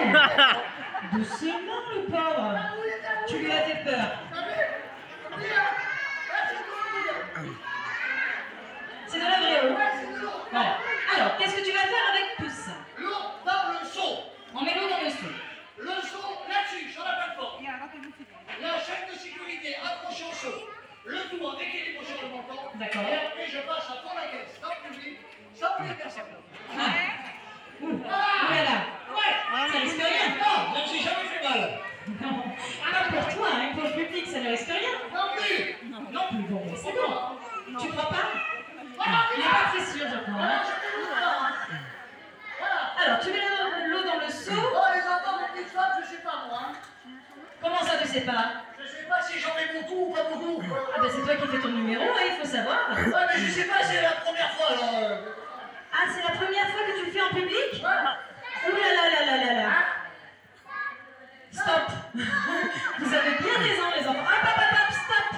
Doucement, le pauvre. Tu lui as fait peur. C'est de la vraie eau. Voilà. Alors, qu'est-ce que tu vas faire avec tout ça? L'eau dans le seau. On met l'eau dans le seau. Le seau là-dessus, sur la plateforme. La chaîne de sécurité accrochée au seau. Le tout en équilibre sur le menton. D'accord. Et après, je passe à fond la caisse. Dans le public, sans les personnes. Voilà. Ouais. Ça risque rien. Non, je ne suis jamais fait mal. Non. Pas pour toi, hein, pour le public, ça ne risque rien. Non plus. Non plus, bon, c'est bon. Tu crois pas? Il n'est pas très sûr, je crois. Hein. Alors, tu mets l'eau dans le seau. Oh, les enfants, les petites femmes, je sais pas moi. Comment ça, tu sais pas? Je sais pas si j'en ai beaucoup ou pas beaucoup. Ah ben c'est toi qui fais ton numéro, hein, il faut savoir. Ouais, mais je sais pas, c'est la première fois là. Ah, c'est la première fois que tu le fais en public? Ouh là là là là là là. Stop. Vous avez bien raison, les enfants. Hop, hop, hop, hop, stop.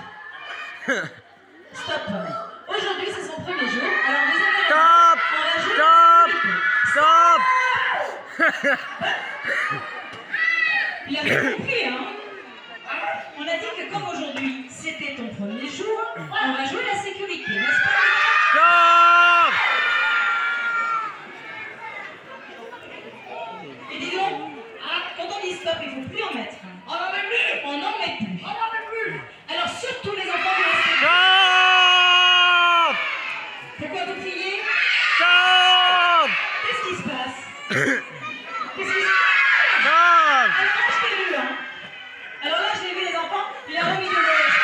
Stop. Aujourd'hui, c'est son premier jour. Alors, vous avez... Stop. Stop. Il a bien compris, hein. On a dit que comme aujourd'hui, c'était ton premier jour, on va jouer la sécurité, n'est-ce pas? Stop. Et dis donc, quand on dit stop, il ne faut plus en mettre. On n'en met plus. On n'en met plus. On n'en met plus. Alors surtout les enfants de la Stop. Pourquoi vous criez? Stop. Qu'est-ce qui se passe? Qu'est-ce qui se passe? Stop. Alors moi je t'ai vu, hein. Alors là je l'ai vu les enfants, il a remis de l'eau.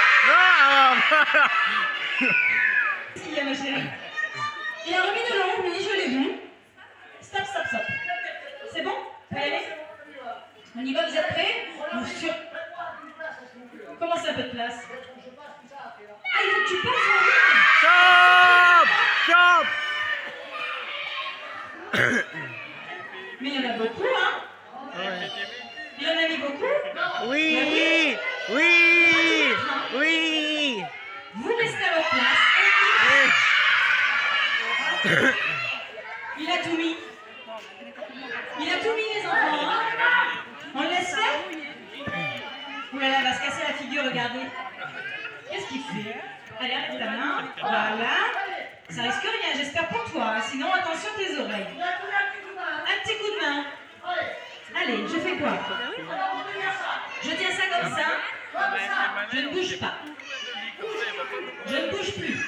Si, ma chérie. Il a remis de l'eau, oui, je l'ai vu. Stop, stop, stop. C'est bon? Vous pouvez y aller? On y va, vous êtes prêts? Monsieur. Comment ça, peu de place? Ah, il faut que tu passes en ligne. Stop. Stop. Mais il y en a beaucoup, hein? Il y en a mis beaucoup? Oui. Oui. Oui. Vous restez à votre place. Il a tout mis. Il a tout mis, les enfants. Hein? On le laisse faire? Ouh là là, il va se casser la figure, regardez. Qu'est-ce qu'il fait? Allez, arrête ta main. Voilà. Ça risque rien, j'espère pour toi. Hein. Sinon, attention tes oreilles. Un petit coup de main. Allez, je fais quoi? Je tiens ça comme ça. Je ne bouge pas. Je ne bouge plus.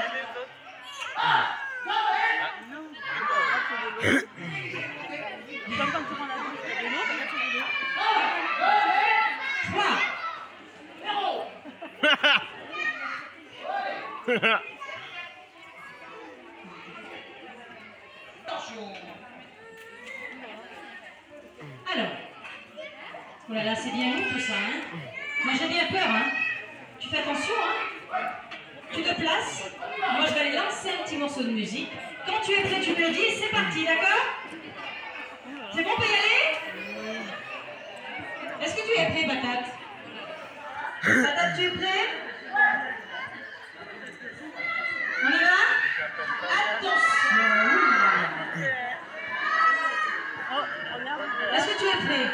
3. Alors, oh là là, c'est bien long tout ça, hein. Moi j'ai bien peur, hein. Tu fais attention, hein. Tu te places. Moi je vais aller lancer un petit morceau de musique. Quand tu es prêt, tu me le dis et c'est parti, d'accord? C'est bon, on peut y aller? Est-ce que tu es prêt, Patate? Patate, tu es prêt? On y va? Attention! Est-ce que tu es prêt?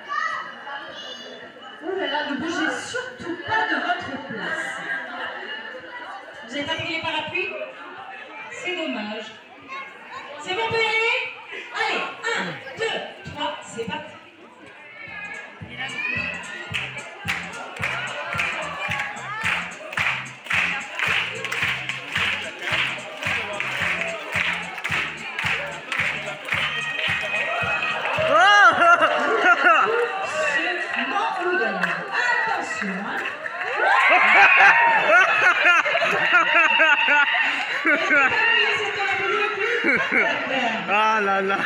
Oh là là, ne bougez surtout pas de votre place. Vous n'avez pas pris les parapluies? C'est dommage. C'est bon, on peut y aller? Allez, 1, 2, 3, c'est parti. Ah là là.